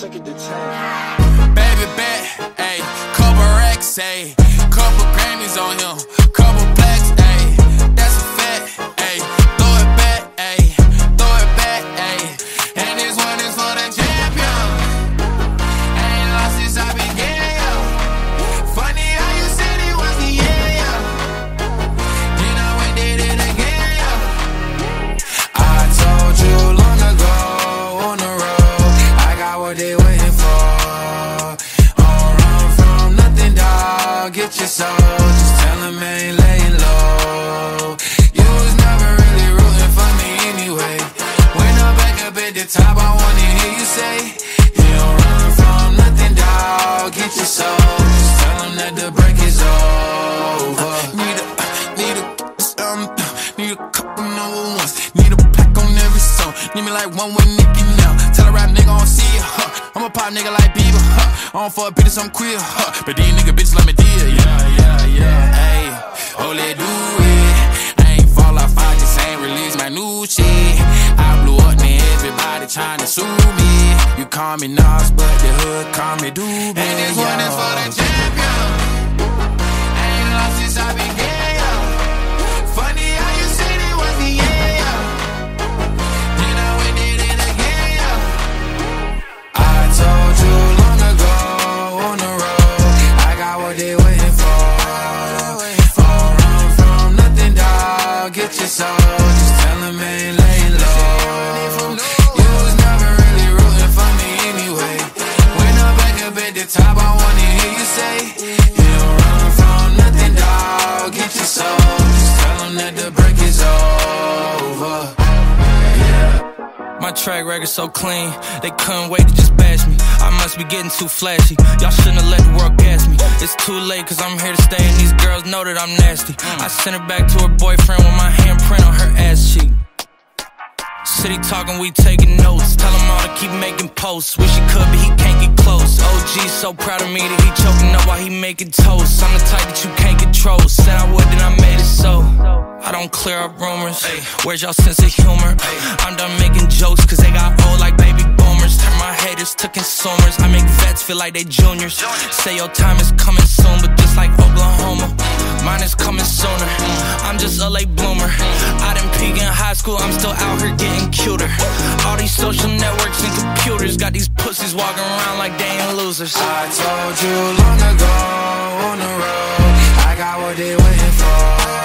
Check it to 10. Baby bet, ayy, couple racks, ayy, couple Grammys on him, couple plaques, ayy, that's a fact, ayy, throw it back, ayy, throw it back, ayy, and this one is for the champion. Ain't lost since I began, yo. Funny how you said it was the end, yo. Then I went did it again, yo. I told you long ago on the road, I got what they waiting for. Get your soul, just tell him I ain't laying low. You was never really rooting for me anyway. When I'm back up at the top, I wanna hear you say, you don't run from nothing, dawg. Get your soul, just tell him that the break is over. Need a couple number ones. Need a plaque on every song. Need me like one with Nicky now. Tell a rap nigga I don't see it, huh. I'm a pop nigga like Bieber, huh. I don't fuck bitches, I'm queer, huh. But these nigga bitches let me deal, yeah. Ayy, oh, let do it. I ain't fall off, I just ain't release my new shit. I blew up, man, everybody tryna sue me. You call me Nas, but the hood call me Doobie. And this one is for the champion. I ain't lost since I began, yo. Funny how you said it was the end, yo. Then I went did it again, yo. I told you long ago on the road, I got what they waiting for. Don't run from nothing, dawg. Get your soul, just tell him I ain't laying low. You was never really rooting for me anyway. When I'm back up at the top, I wanna hear you say, you don't run from nothing, dawg. Get your soul, just tell him that the break is over. My track record so clean, they couldn't wait to just bash me. I must be getting too flashy, y'all shouldn't have let the world gas me. It's too late cause I'm here to stay and these girls know that I'm nasty. I sent her back to her boyfriend with my handprint on her ass cheek. City talking, we taking notes. Tell him all to keep making posts. Wish he could, but he can't get close. OG so proud of me that he choking up while he making toast. I'm the type that you can't control. Said I would, then I made it so. I don't clear up rumors. Where's y'all sense of humor? I'm done making jokes cause they got old like baby boomers. Turn my haters to consumers. I make vets feel like they juniors. Say your time is coming soon, but just like Oklahoma, mine is coming sooner. I'm just a late bloomer. I didn't peak in high school, I'm still out here getting cuter. All these social networks and computers got these pussies walking around like they ain't losers. I told you long ago on the road, I got what they waiting for.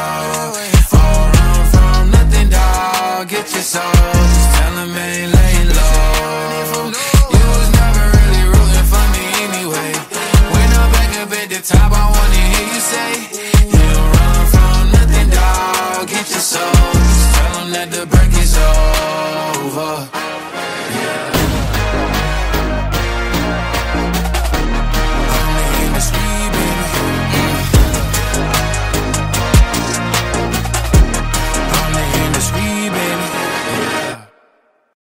Don't run from nothing, dawg. Get your soul, just tell him I ain't laying low. You was never really rooting for me anyway. When I'm back up at the top, I wanna hear you say, you don't run from nothing, dawg. Get your soul, just tell him that the break is over.